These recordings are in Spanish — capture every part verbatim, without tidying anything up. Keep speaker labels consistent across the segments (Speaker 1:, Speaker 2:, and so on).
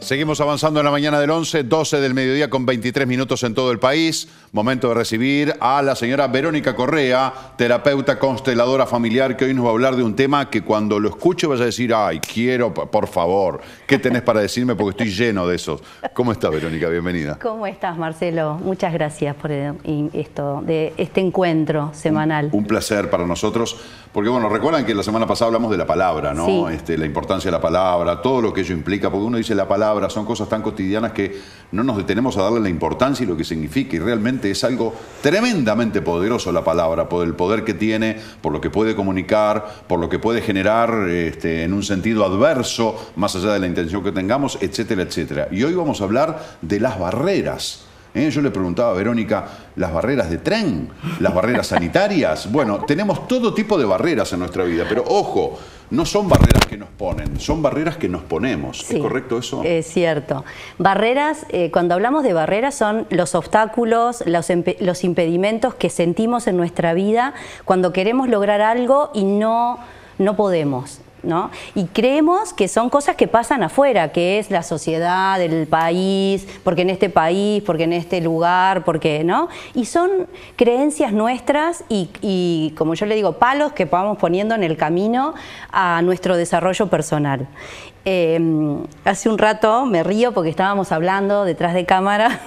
Speaker 1: Seguimos avanzando en la mañana del once, doce del mediodía con veintitrés minutos en todo el país. Momento de recibir a la señora Verónica Correa, terapeuta consteladora familiar, que hoy nos va a hablar de un tema que cuando lo escuche vaya a decir, ay, quiero, por favor, ¿qué tenés para decirme? Porque estoy lleno de esos. ¿Cómo estás, Verónica? Bienvenida.
Speaker 2: ¿Cómo estás, Marcelo? Muchas gracias por esto, de este encuentro semanal.
Speaker 1: Un, un placer para nosotros, porque bueno, recuerdan que la semana pasada hablamos de la palabra, ¿no?
Speaker 2: Sí.
Speaker 1: Este, la importancia de la palabra, todo lo que ello implica, porque uno dice la palabra, son cosas tan cotidianas que no nos detenemos a darle la importancia y lo que significa, y realmente es algo tremendamente poderoso la palabra, por el poder que tiene, por lo que puede comunicar, por lo que puede generar este, en un sentido adverso, más allá de la intención que tengamos, etcétera, etcétera. Y hoy vamos a hablar de las barreras. ¿Eh? Yo le preguntaba a Verónica, ¿las barreras de tren? ¿Las barreras sanitarias? Bueno, tenemos todo tipo de barreras en nuestra vida, pero ojo, no son barreras que nos ponen, son barreras que nos ponemos.
Speaker 2: Sí,
Speaker 1: ¿es correcto eso?
Speaker 2: Es cierto. Barreras, eh, cuando hablamos de barreras, son los obstáculos, los, los impedimentos que sentimos en nuestra vida cuando queremos lograr algo y no, no podemos, ¿no? Y creemos que son cosas que pasan afuera, que es la sociedad, el país, porque en este país, porque en este lugar, porque, ¿no? Y son creencias nuestras y, y, como yo le digo, palos que vamos poniendo en el camino a nuestro desarrollo personal. Eh, hace un rato me río porque estábamos hablando detrás de cámara.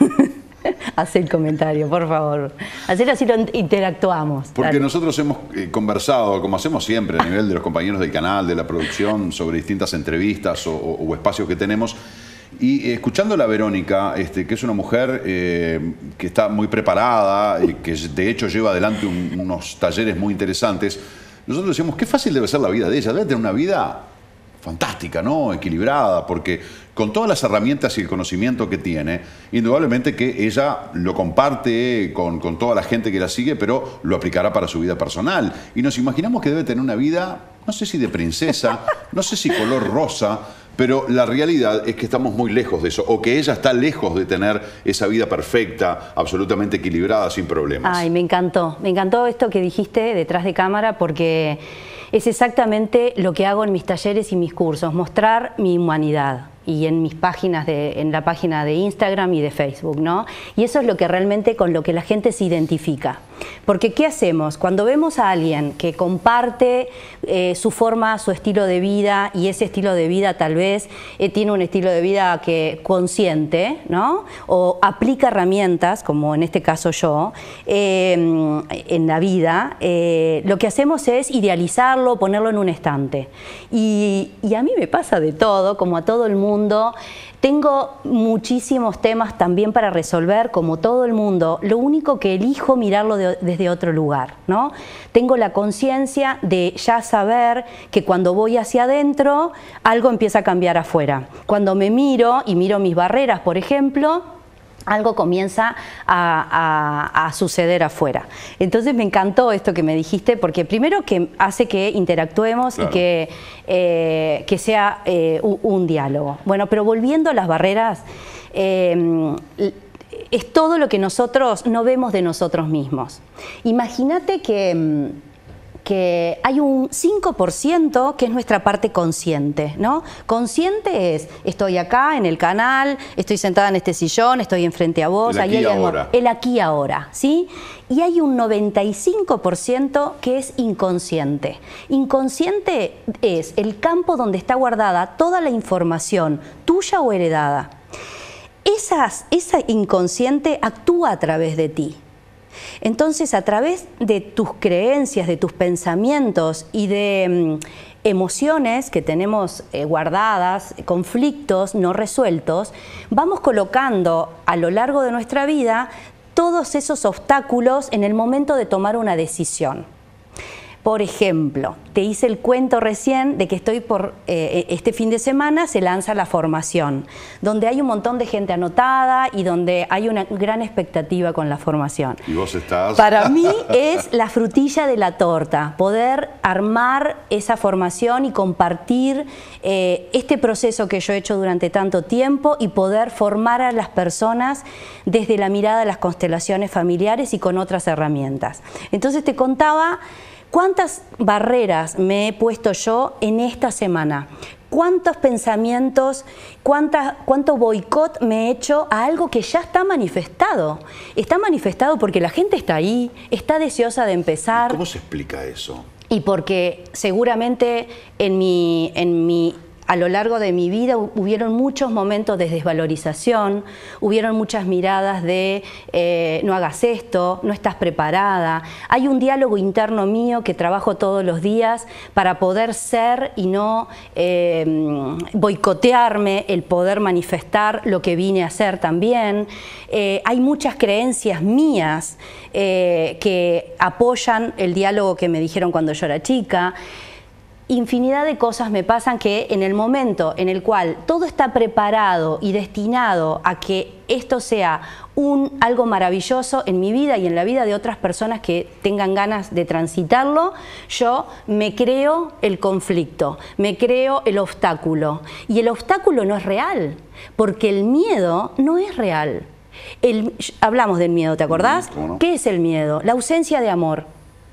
Speaker 2: Haz el comentario, por favor. Así así lo interactuamos.
Speaker 1: Porque
Speaker 2: Dale.
Speaker 1: nosotros hemos eh, conversado, como hacemos siempre a nivel de los compañeros del canal, de la producción, sobre distintas entrevistas o, o, o espacios que tenemos. Y eh, escuchando a la Verónica, este, que es una mujer eh, que está muy preparada, y que de hecho lleva adelante un, unos talleres muy interesantes, nosotros decíamos, qué fácil debe ser la vida de ella. Debe tener una vida fantástica, ¿no? Equilibrada, porque con todas las herramientas y el conocimiento que tiene, indudablemente que ella lo comparte con, con toda la gente que la sigue, pero lo aplicará para su vida personal. Y nos imaginamos que debe tener una vida, no sé si de princesa, no sé si color rosa, pero la realidad es que estamos muy lejos de eso, o que ella está lejos de tener esa vida perfecta, absolutamente equilibrada, sin problemas.
Speaker 2: Ay, me encantó, me encantó esto que dijiste detrás de cámara, porque es exactamente lo que hago en mis talleres y mis cursos, mostrar mi humanidad. Y en mis páginas, de, en la página de Instagram y de Facebook, ¿no? Y eso es lo que realmente con lo que la gente se identifica. Porque ¿qué hacemos? Cuando vemos a alguien que comparte eh, su forma, su estilo de vida, y ese estilo de vida tal vez eh, tiene un estilo de vida que consciente, ¿no? O aplica herramientas, como en este caso yo, eh, en la vida, eh, lo que hacemos es idealizarlo, ponerlo en un estante. Y, y a mí me pasa de todo, como a todo el mundo. Tengo muchísimos temas también para resolver, como todo el mundo. Lo único que elijo mirarlo de, desde otro lugar, ¿no? Tengo la conciencia de ya saber que cuando voy hacia adentro, algo empieza a cambiar afuera. Cuando me miro y miro mis barreras, por ejemplo, algo comienza a, a, a suceder afuera. Entonces me encantó esto que me dijiste, porque primero que hace que interactuemos, claro, y que, eh, que sea eh, un, un diálogo. Bueno, pero volviendo a las barreras, eh, es todo lo que nosotros no vemos de nosotros mismos. Imagínate que que hay un cinco por ciento que es nuestra parte consciente, ¿no? Consciente es, estoy acá en el canal, estoy sentada en este sillón, estoy enfrente a vos,
Speaker 1: el aquí
Speaker 2: ahí hay
Speaker 1: ahora.
Speaker 2: Algo, el aquí ahora, ¿sí? Y hay un noventa y cinco por ciento que es inconsciente. Inconsciente es el campo donde está guardada toda la información, tuya o heredada. Esas, esa inconsciente actúa a través de ti. Entonces, a través de tus creencias, de tus pensamientos y de mm, emociones que tenemos eh, guardadas, conflictos no resueltos, vamos colocando a lo largo de nuestra vida todos esos obstáculos en el momento de tomar una decisión. Por ejemplo, te hice el cuento recién de que estoy por eh, este fin de semana se lanza la formación, donde hay un montón de gente anotada y donde hay una gran expectativa con la formación.
Speaker 1: ¿Y vos estás?
Speaker 2: Para mí es la frutilla de la torta, poder armar esa formación y compartir eh, este proceso que yo he hecho durante tanto tiempo y poder formar a las personas desde la mirada de las constelaciones familiares y con otras herramientas. Entonces te contaba ¿cuántas barreras me he puesto yo en esta semana? ¿Cuántos pensamientos, cuánta, cuánto boicot me he hecho a algo que ya está manifestado? Está manifestado porque la gente está ahí, está deseosa de empezar.
Speaker 1: ¿Cómo se explica eso?
Speaker 2: Y porque seguramente en mi, en mi, a lo largo de mi vida hubieron muchos momentos de desvalorización, hubieron muchas miradas de eh, no hagas esto, no estás preparada. Hay un diálogo interno mío que trabajo todos los días para poder ser y no eh, boicotearme, el poder manifestar lo que vine a hacer también. Eh, hay muchas creencias mías eh, que apoyan el diálogo que me dijeron cuando yo era chica. Infinidad de cosas me pasan que en el momento en el cual todo está preparado y destinado a que esto sea un, algo maravilloso en mi vida y en la vida de otras personas que tengan ganas de transitarlo, yo me creo el conflicto, me creo el obstáculo. Y el obstáculo no es real, porque el miedo no es real. El, hablamos del miedo, ¿te acordás?
Speaker 1: ¿Cómo no?
Speaker 2: ¿Qué es el miedo? La ausencia de amor.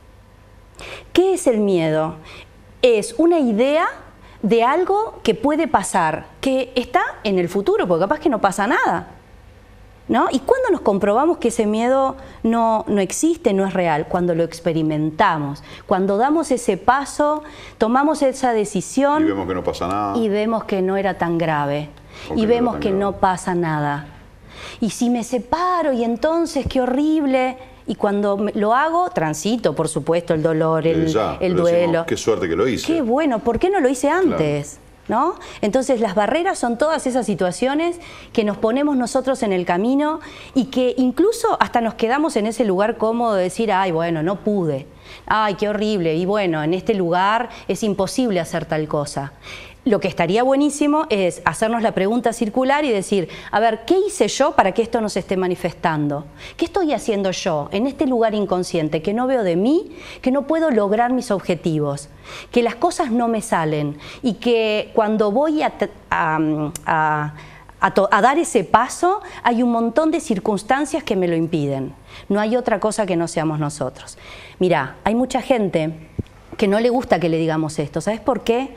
Speaker 2: ¿Qué es el miedo? Es una idea de algo que puede pasar, que está en el futuro, porque capaz que no pasa nada, ¿no? ¿Y cuándo nos comprobamos que ese miedo no, no existe, no es real? Cuando lo experimentamos, cuando damos ese paso, tomamos esa decisión
Speaker 1: y vemos que no pasa nada.
Speaker 2: Y vemos que no era tan grave, y vemos que no pasa nada. Y si me separo, y entonces qué horrible. Y cuando lo hago, transito, por supuesto, el dolor, el,
Speaker 1: ya,
Speaker 2: el duelo.
Speaker 1: Decimos, qué suerte que lo hice.
Speaker 2: Qué bueno, ¿por qué no lo hice antes? Claro. ¿No? Entonces las barreras son todas esas situaciones que nos ponemos nosotros en el camino y que incluso hasta nos quedamos en ese lugar cómodo de decir, ay, bueno, no pude. Ay, qué horrible. Y bueno, en este lugar es imposible hacer tal cosa. Lo que estaría buenísimo es hacernos la pregunta circular y decir, a ver, ¿qué hice yo para que esto no se esté manifestando? ¿Qué estoy haciendo yo en este lugar inconsciente que no veo de mí, que no puedo lograr mis objetivos, que las cosas no me salen y que cuando voy a, a, a, a, a dar ese paso hay un montón de circunstancias que me lo impiden? No hay otra cosa que no seamos nosotros. Mirá, hay mucha gente que no le gusta que le digamos esto. ¿Sabes por qué?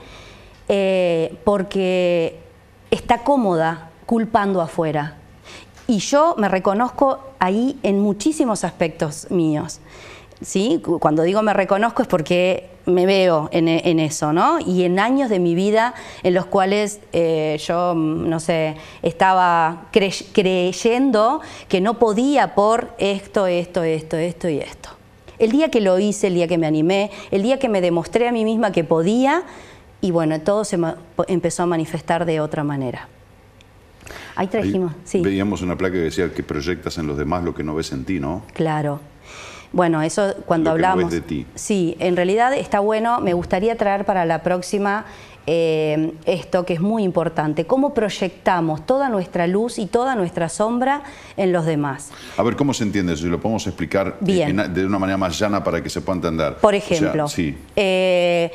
Speaker 2: Eh, porque está cómoda culpando afuera. Y yo me reconozco ahí en muchísimos aspectos míos. ¿Sí? Cuando digo me reconozco es porque me veo en, en eso, ¿no? Y en años de mi vida en los cuales eh, yo, no sé, estaba cre creyendo que no podía por esto, esto, esto, esto y esto. El día que lo hice, el día que me animé, el día que me demostré a mí misma que podía, y bueno, todo se empezó a manifestar de otra manera. Ahí trajimos,
Speaker 1: Ahí
Speaker 2: sí.
Speaker 1: Veíamos una placa que decía que proyectas en los demás lo que no ves en ti, ¿no?
Speaker 2: Claro. Bueno, eso cuando
Speaker 1: lo que
Speaker 2: hablamos...
Speaker 1: no ves de ti.
Speaker 2: Sí, en realidad está bueno, me gustaría traer para la próxima eh, esto que es muy importante, cómo proyectamos toda nuestra luz y toda nuestra sombra en los demás.
Speaker 1: A ver, ¿cómo se entiende eso? Si lo podemos explicar
Speaker 2: Bien.
Speaker 1: En, de una manera más llana para que se pueda entender.
Speaker 2: Por ejemplo,
Speaker 1: o sea, sí.
Speaker 2: eh,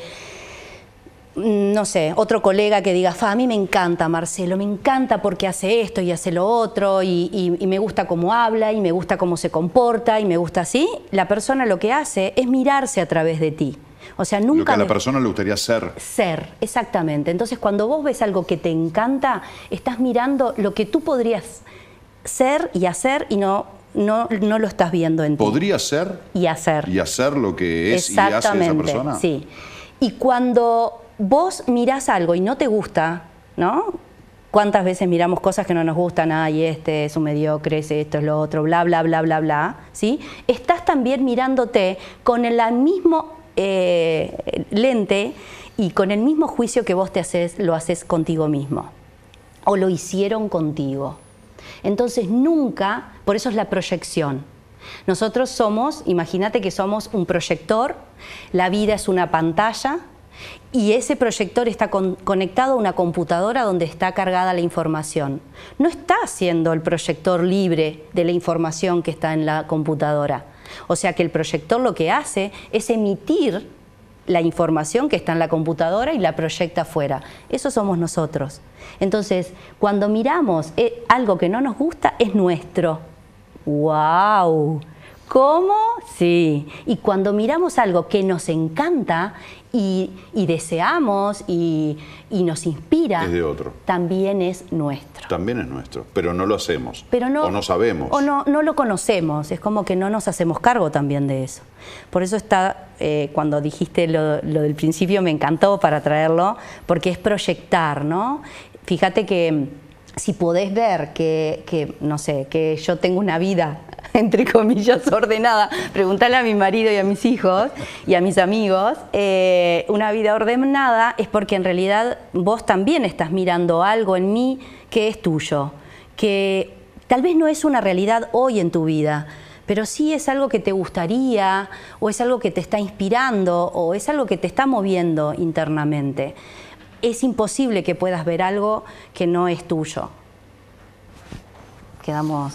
Speaker 2: no sé, otro colega que diga, Fa, a mí me encanta Marcelo, me encanta porque hace esto y hace lo otro y, y, y me gusta cómo habla y me gusta cómo se comporta y me gusta así, la persona lo que hace es mirarse a través de ti. O sea, nunca...
Speaker 1: Lo que a la
Speaker 2: me...
Speaker 1: persona le gustaría ser.
Speaker 2: Ser, exactamente. Entonces, cuando vos ves algo que te encanta, estás mirando lo que tú podrías ser y hacer y no... No, no lo estás viendo en ti.
Speaker 1: ¿Podría ser?
Speaker 2: Y hacer.
Speaker 1: Y hacer lo que es y hace esa persona.
Speaker 2: Sí. Y cuando vos mirás algo y no te gusta, ¿no? ¿Cuántas veces miramos cosas que no nos gustan? Ay, este es un mediocre, es esto, es lo otro, bla, bla, bla, bla, bla, ¿sí? Estás también mirándote con el mismo eh, lente y con el mismo juicio que vos te haces, lo haces contigo mismo. O lo hicieron contigo. Entonces nunca, por eso es la proyección. Nosotros somos, imagínate que somos un proyector, la vida es una pantalla y ese proyector está con, conectado a una computadora donde está cargada la información. No está siendo el proyector libre de la información que está en la computadora. O sea que el proyector lo que hace es emitir la información que está en la computadora y la proyecta afuera. Eso somos nosotros. Entonces, cuando miramos eh, algo que no nos gusta, es nuestro. ¡Wow! ¿Cómo? Sí. Y cuando miramos algo que nos encanta y, y deseamos y, y nos inspira,
Speaker 1: es de otro.
Speaker 2: También es nuestro.
Speaker 1: También es nuestro, pero no lo hacemos.
Speaker 2: Pero no,
Speaker 1: o no sabemos.
Speaker 2: O no, no lo conocemos. Es como que no nos hacemos cargo también de eso. Por eso está, eh, cuando dijiste lo, lo del principio, me encantó para traerlo, porque es proyectar, ¿no? Fíjate que si podés ver que, que, no sé, que yo tengo una vida, entre comillas, ordenada, preguntale a mi marido y a mis hijos y a mis amigos, eh, una vida ordenada es porque en realidad vos también estás mirando algo en mí que es tuyo, que tal vez no es una realidad hoy en tu vida, pero sí es algo que te gustaría, o es algo que te está inspirando, o es algo que te está moviendo internamente. Es imposible que puedas ver algo que no es tuyo. Quedamos...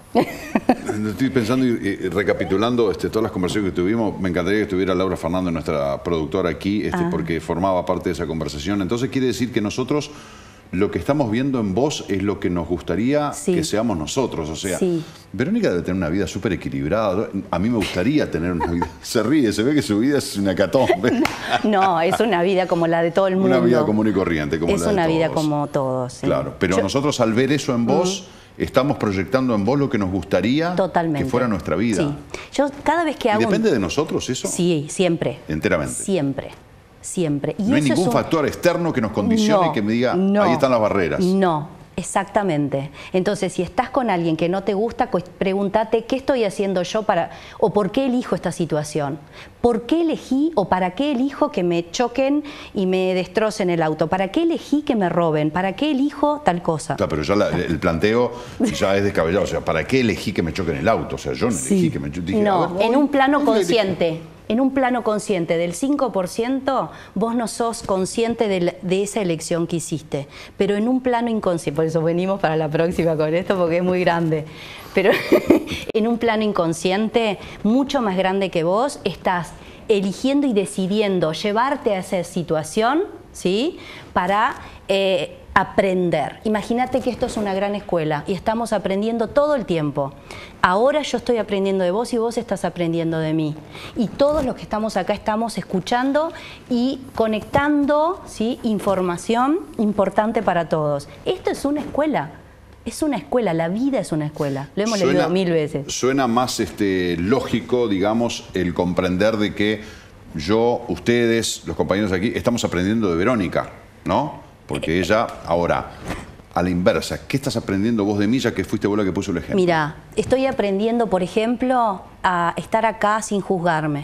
Speaker 1: Estoy pensando y, y recapitulando este, todas las conversaciones que tuvimos. Me encantaría que estuviera Laura Fernando, nuestra productora, aquí, este,
Speaker 2: ah.
Speaker 1: porque formaba parte de esa conversación. Entonces quiere decir que nosotros lo que estamos viendo en vos es lo que nos gustaría sí. que seamos nosotros. O sea, sí. Verónica debe tener una vida súper equilibrada. A mí me gustaría tener una vida... Se ríe, se ve que su vida es una hecatombe.
Speaker 2: No, es una vida como la de todo el mundo.
Speaker 1: Una vida común y corriente, como
Speaker 2: es
Speaker 1: la de
Speaker 2: una
Speaker 1: todos.
Speaker 2: vida como todos. Sí.
Speaker 1: Claro, pero Yo... nosotros al ver eso en vos... Uh-huh. Estamos proyectando en vos lo que nos gustaría
Speaker 2: Totalmente.
Speaker 1: que fuera nuestra vida.
Speaker 2: Sí. Yo cada vez que hago...
Speaker 1: ¿Y depende
Speaker 2: un...
Speaker 1: de nosotros eso?
Speaker 2: Sí, siempre.
Speaker 1: Enteramente.
Speaker 2: Siempre, siempre. Y
Speaker 1: no hay
Speaker 2: eso
Speaker 1: ningún
Speaker 2: es un...
Speaker 1: factor externo que nos condicione
Speaker 2: no,
Speaker 1: y que me diga,
Speaker 2: no,
Speaker 1: ahí están las barreras.
Speaker 2: No, exactamente. Entonces, si estás con alguien que no te gusta, pues pregúntate qué estoy haciendo yo para... o por qué elijo esta situación. ¿Por qué elegí o para qué elijo que me choquen y me destrocen el auto? ¿Para qué elegí que me roben? ¿Para qué elijo tal cosa?
Speaker 1: Claro, pero ya la, el planteo ya es descabellado. O sea, ¿para qué elegí que me choquen el auto? O sea, yo no elegí
Speaker 2: sí.
Speaker 1: que me choquen.
Speaker 2: No,
Speaker 1: ver,
Speaker 2: en un plano consciente.
Speaker 1: Elegí.
Speaker 2: En un plano consciente del cinco por ciento, vos no sos consciente de, de esa elección que hiciste. Pero en un plano inconsciente, por eso venimos para la próxima con esto, porque es muy grande. Pero en un plano inconsciente, mucho más grande que vos, estás eligiendo y decidiendo llevarte a esa situación, ¿sí? Para eh, aprender. Imagínate que esto es una gran escuela y estamos aprendiendo todo el tiempo. Ahora yo estoy aprendiendo de vos y vos estás aprendiendo de mí. Y todos los que estamos acá estamos escuchando y conectando, ¿sí? Información importante para todos. Esto es una escuela. Es una escuela, la vida es una escuela. Lo hemos suena, leído mil veces.
Speaker 1: Suena más este, lógico, digamos, el comprender de que yo, ustedes, los compañeros aquí, estamos aprendiendo de Verónica, ¿no? Porque ella, ahora, a la inversa, ¿qué estás aprendiendo vos de mí, ya que fuiste vos la que puso el ejemplo?
Speaker 2: Mira, estoy aprendiendo, por ejemplo, a estar acá sin juzgarme.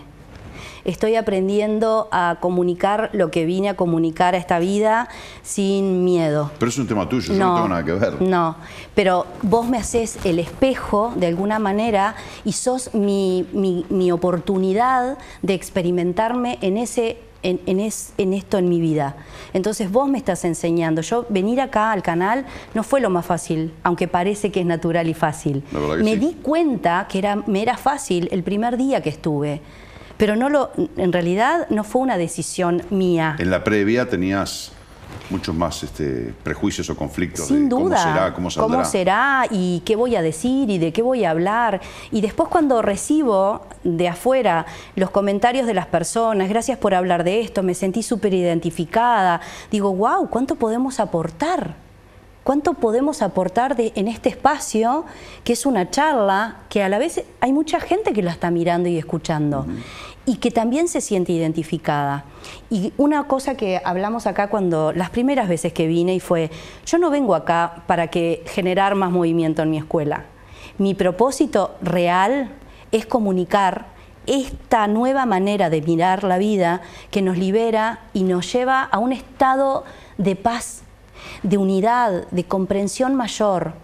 Speaker 2: Estoy aprendiendo a comunicar lo que vine a comunicar a esta vida sin miedo.
Speaker 1: Pero es un tema tuyo, yo
Speaker 2: no,
Speaker 1: no tengo nada que ver.
Speaker 2: No, pero vos me haces el espejo de alguna manera y sos mi, mi, mi oportunidad de experimentarme en ese... En, en, es, en esto en mi vida. Entonces vos me estás enseñando. Yo venir acá al canal no fue lo más fácil, aunque parece que es natural y fácil. Me sí. di cuenta que era, me era fácil el primer día que estuve, pero no lo, en realidad no fue una decisión mía.
Speaker 1: En la previa tenías muchos más este, prejuicios o conflictos.
Speaker 2: Sin
Speaker 1: de
Speaker 2: duda.
Speaker 1: ¿Cómo será? ¿Cómo saldrá?
Speaker 2: ¿Cómo será? ¿Y qué voy a decir? ¿Y de qué voy a hablar? Y después cuando recibo de afuera los comentarios de las personas, gracias por hablar de esto, me sentí súper identificada. Digo, wow, ¿cuánto podemos aportar? ¿Cuánto podemos aportar de, en este espacio, que es una charla, que a la vez hay mucha gente que la está mirando y escuchando? Uh-huh. Y que también se siente identificada. Y una cosa que hablamos acá cuando las primeras veces que vine y fue, yo no vengo acá para que generar más movimiento en mi escuela. Mi propósito real es comunicar esta nueva manera de mirar la vida que nos libera y nos lleva a un estado de paz, de unidad, de comprensión mayor.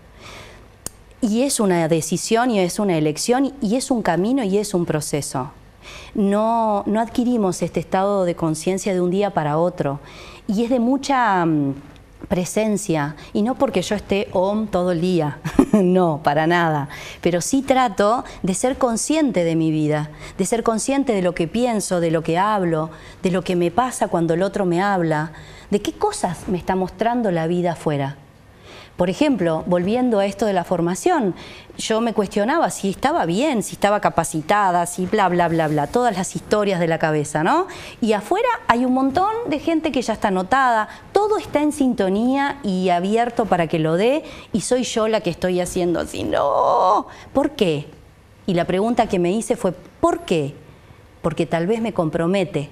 Speaker 2: Y es una decisión y es una elección y es un camino y es un proceso. No, no adquirimos este estado de conciencia de un día para otro y es de mucha um, presencia, y no porque yo esté om todo el día, no, para nada, pero sí trato de ser consciente de mi vida, de ser consciente de lo que pienso, de lo que hablo, de lo que me pasa cuando el otro me habla, de qué cosas me está mostrando la vida afuera. Por ejemplo, volviendo a esto de la formación, yo me cuestionaba si estaba bien, si estaba capacitada, si bla, bla, bla, bla, todas las historias de la cabeza, ¿no? Y afuera hay un montón de gente que ya está anotada, todo está en sintonía y abierto para que lo dé, y soy yo la que estoy haciendo así, no, ¿por qué? Y la pregunta que me hice fue, ¿por qué? Porque tal vez me compromete,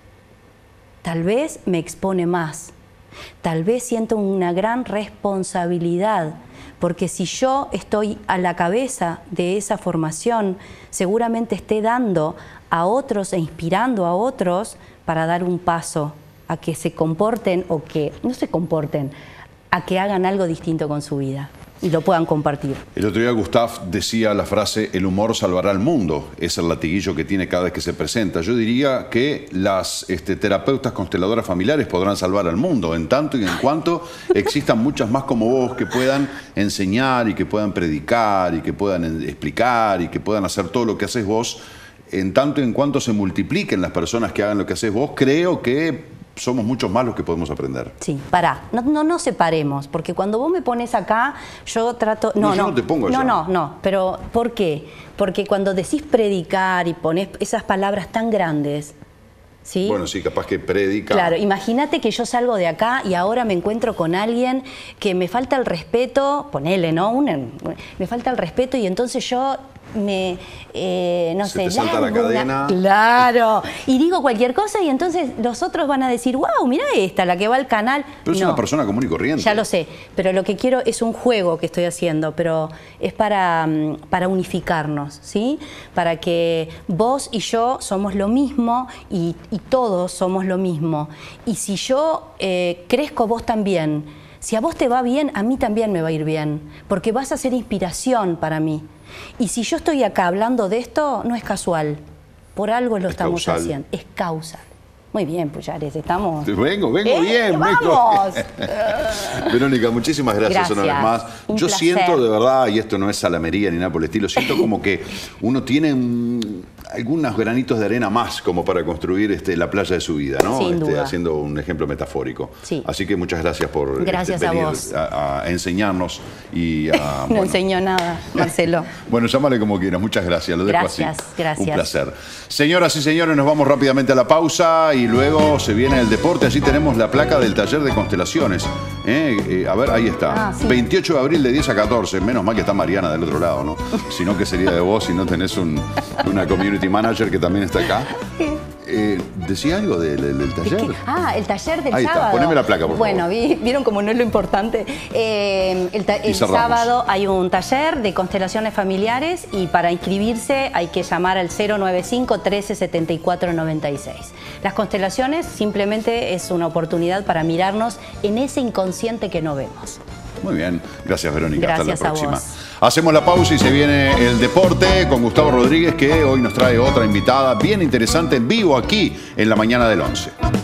Speaker 2: tal vez me expone más, tal vez siento una gran responsabilidad, porque si yo estoy a la cabeza de esa formación, seguramente esté dando a otros e inspirando a otros para dar un paso a que se comporten o que no se comporten, a que hagan algo distinto con su vida y lo puedan compartir.
Speaker 1: El otro día Gustav decía la frase, el humor salvará al mundo. Es el latiguillo que tiene cada vez que se presenta. Yo diría que las este, terapeutas consteladoras familiares podrán salvar al mundo, en tanto y en cuanto existan muchas más como vos que puedan enseñar y que puedan predicar y que puedan explicar y que puedan hacer todo lo que haces vos. En tanto y en cuanto se multipliquen las personas que hagan lo que haces vos, creo que somos muchos más los que podemos aprender.
Speaker 2: Sí, pará, no, no nos separemos, porque cuando vos me pones acá, yo trato... No,
Speaker 1: no, yo
Speaker 2: no,
Speaker 1: no te pongo allá.
Speaker 2: No, no, no, pero ¿por qué? Porque cuando decís predicar y pones esas palabras tan grandes, ¿sí?
Speaker 1: Bueno, sí, capaz que predica.
Speaker 2: Claro, imagínate que yo salgo de acá y ahora me encuentro con alguien que me falta el respeto, ponele, ¿no? Un, me falta el respeto y entonces yo... me, eh, no
Speaker 1: Se
Speaker 2: sé,
Speaker 1: te salta la cadena.
Speaker 2: Claro, y digo cualquier cosa y entonces los otros van a decir, wow, mirá esta, la que va al canal.
Speaker 1: Pero es
Speaker 2: no,
Speaker 1: una persona común y corriente.
Speaker 2: Ya lo sé, pero lo que quiero es un juego que estoy haciendo, pero es para, para unificarnos, ¿sí? Para que vos y yo somos lo mismo y, y todos somos lo mismo. Y si yo eh, crezco, vos también. Si a vos te va bien, a mí también me va a ir bien, porque vas a ser inspiración para mí. Y si yo estoy acá hablando de esto, no es casual, por algo lo
Speaker 1: Es
Speaker 2: estamos
Speaker 1: causal.
Speaker 2: haciendo, es causa. Muy bien, Pullares, estamos...
Speaker 1: Vengo, vengo
Speaker 2: ¡Eh,
Speaker 1: bien,
Speaker 2: vamos!
Speaker 1: vengo. Verónica, muchísimas gracias,
Speaker 2: Gracias.
Speaker 1: una vez más.
Speaker 2: Un
Speaker 1: Yo
Speaker 2: placer.
Speaker 1: siento de verdad, y esto no es salamería ni nada por el estilo, siento como que uno tiene mm, algunos granitos de arena más como para construir este, la playa de su vida, ¿no?
Speaker 2: Sin
Speaker 1: Este,
Speaker 2: duda.
Speaker 1: haciendo un ejemplo metafórico.
Speaker 2: Sí.
Speaker 1: Así que muchas gracias por
Speaker 2: Gracias
Speaker 1: este,
Speaker 2: a
Speaker 1: venir
Speaker 2: vos.
Speaker 1: a, a enseñarnos y a...
Speaker 2: No
Speaker 1: bueno.
Speaker 2: enseñó nada, Marcelo.
Speaker 1: Bueno, llámale como quieras. Muchas gracias. Lo dejo
Speaker 2: Gracias,
Speaker 1: así.
Speaker 2: gracias.
Speaker 1: Un placer. Señoras y señores, nos vamos rápidamente a la pausa y luego se viene el deporte. Allí tenemos la placa del taller de constelaciones. ¿Eh? Eh, a ver, ahí está.
Speaker 2: Ah, sí.
Speaker 1: veintiocho de abril de diez a catorce. Menos mal que está Mariana del otro lado, ¿no? Si no, que sería de vos si no tenés un, una community manager que también está acá. Eh, ¿Decía algo del, del- del taller?
Speaker 2: Es que- ah, el taller del
Speaker 1: Ahí está,
Speaker 2: sábado.
Speaker 1: poneme la placa, por
Speaker 2: Bueno,
Speaker 1: favor.
Speaker 2: vi- vieron como no es lo importante. Eh, el ta-
Speaker 1: Y
Speaker 2: el
Speaker 1: cerramos.
Speaker 2: sábado hay un taller de constelaciones familiares y para inscribirse hay que llamar al cero nueve cinco, trece, setenta y cuatro, noventa y seis. Las constelaciones simplemente es una oportunidad para mirarnos en ese inconsciente que no vemos.
Speaker 1: Muy bien. Gracias, Verónica.
Speaker 2: Gracias
Speaker 1: Hasta la
Speaker 2: a
Speaker 1: próxima.
Speaker 2: vos.
Speaker 1: Hacemos la pausa y se viene el deporte con Gustavo Rodríguez, que hoy nos trae otra invitada bien interesante en vivo aquí en la mañana del once.